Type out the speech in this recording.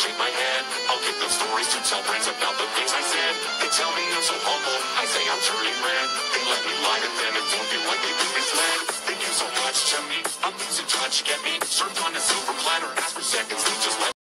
shake my head. I'll give them stories to tell friends about the things I said. They tell me I'm so humble, I say I'm turning red. They let me lie to them and don't feel like they've been misled. Thank you so much to me, I'm losing touch, get me served on a silver platter. Ask for seconds, they just let